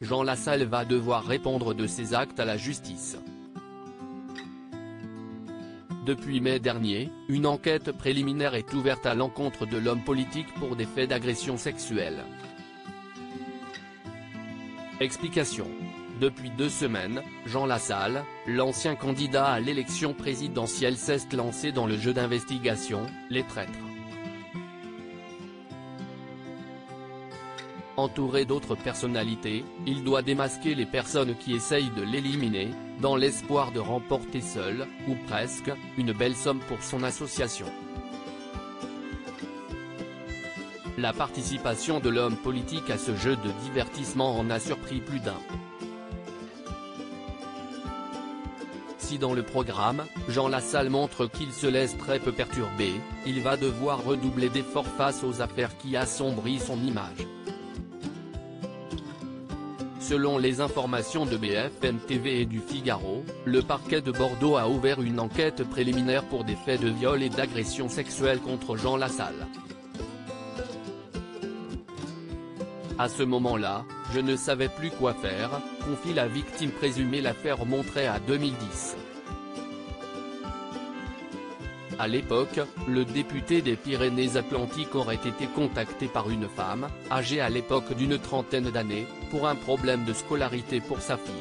Jean Lassalle va devoir répondre de ses actes à la justice. Depuis mai dernier, une enquête préliminaire est ouverte à l'encontre de l'homme politique pour des faits d'agression sexuelle. Explication. Depuis 2 semaines, Jean Lassalle, l'ancien candidat à l'élection présidentielle, s'est lancé dans le jeu d'investigation, les traîtres. Entouré d'autres personnalités, il doit démasquer les personnes qui essayent de l'éliminer, dans l'espoir de remporter seul, ou presque, une belle somme pour son association. La participation de l'homme politique à ce jeu de divertissement en a surpris plus d'un. Si dans le programme, Jean Lassalle montre qu'il se laisse très peu perturber, il va devoir redoubler d'efforts face aux affaires qui assombrissent son image. Selon les informations de BFM TV et du Figaro, le parquet de Bordeaux a ouvert une enquête préliminaire pour des faits de viol et d'agression sexuelle contre Jean Lassalle. À ce moment-là, je ne savais plus quoi faire, confie la victime présumée. L'affaire remonterait à 2010. À l'époque, le député des Pyrénées-Atlantiques aurait été contacté par une femme, âgée à l'époque d'une trentaine d'années, pour un problème de scolarité pour sa fille.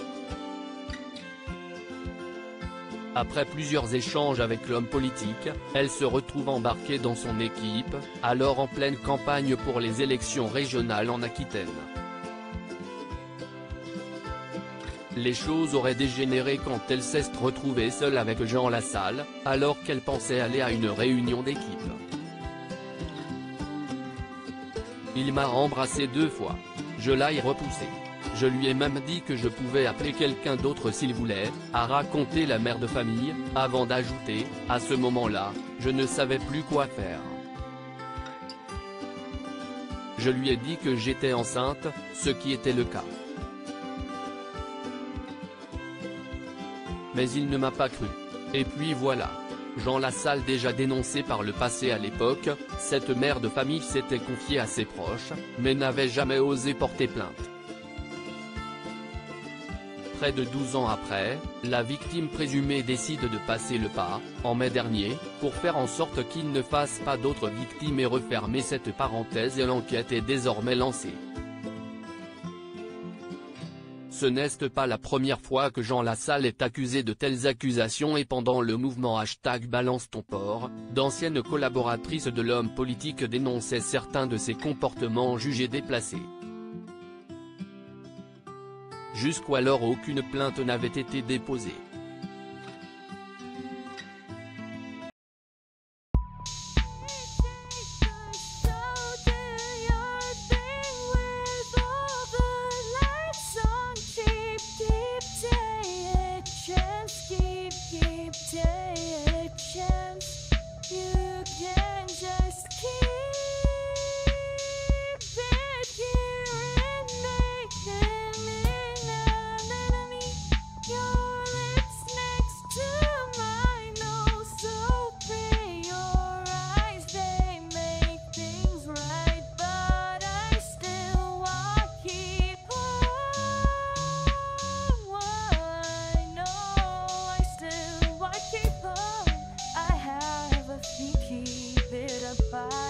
Après plusieurs échanges avec l'homme politique, elle se retrouve embarquée dans son équipe, alors en pleine campagne pour les élections régionales en Aquitaine. Les choses auraient dégénéré quand elle s'est retrouvée seule avec Jean Lassalle, alors qu'elle pensait aller à une réunion d'équipe. Il m'a embrassé 2 fois. Je l'ai repoussé. Je lui ai même dit que je pouvais appeler quelqu'un d'autre s'il voulait, a raconté la mère de famille, avant d'ajouter, à ce moment-là, je ne savais plus quoi faire. Je lui ai dit que j'étais enceinte, ce qui était le cas. Mais il ne m'a pas cru. Et puis voilà. Jean Lassalle, déjà dénoncé par le passé à l'époque, cette mère de famille s'était confiée à ses proches, mais n'avait jamais osé porter plainte. Près de 12 ans après, la victime présumée décide de passer le pas, en mai dernier, pour faire en sorte qu'il ne fasse pas d'autres victimes et refermer cette parenthèse, et l'enquête est désormais lancée. Ce n'est pas la première fois que Jean Lassalle est accusé de telles accusations, et pendant le mouvement #BalanceTonPort, d'anciennes collaboratrices de l'homme politique dénonçaient certains de ses comportements jugés déplacés. Jusqu'alors aucune plainte n'avait été déposée. Keep it apart.